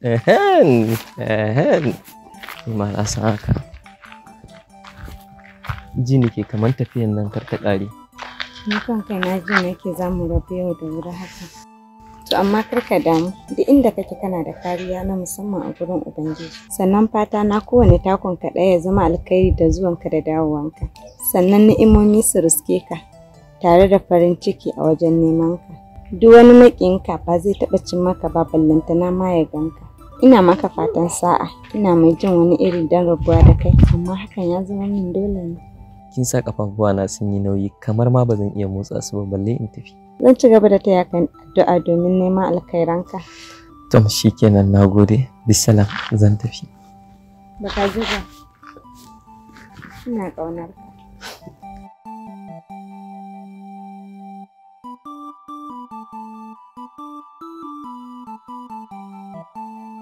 ehen. Ni ma na san haka. Ji nake kamar tafiyan nan kar ta ƙare. Ni kanka na ji nake za mu rabu yau da wuri haka. To amma kar ka damu, duk inda kake kana da kariya na musamman a gurin Ubangiji. Sannan fata na kowane takon ka ɗaya ya zama alkhairi da zuwanka da dawowanka. Sannan ni'imomi su riske ka tare da farin ciki a wajen neman ka. Duk wani maƙiyinka ba zai taɓa cin maka ba ballantana ma ya ganka. Ina maka fatan sa'a, ina mai jin wani iri don rabuwa da kai, amma hakan ya zama min dole ne. Kin sa ƙafafuwana sun yi nauyi kamar ma ba zan iya motsa su ba balle in tafi. Zan ci gaba da taya ka addu'a domin neman alkhairanka. Tom shikenan nagode. Bisalam zan tafi. Baka ji ba. Ina ƙaunar ka.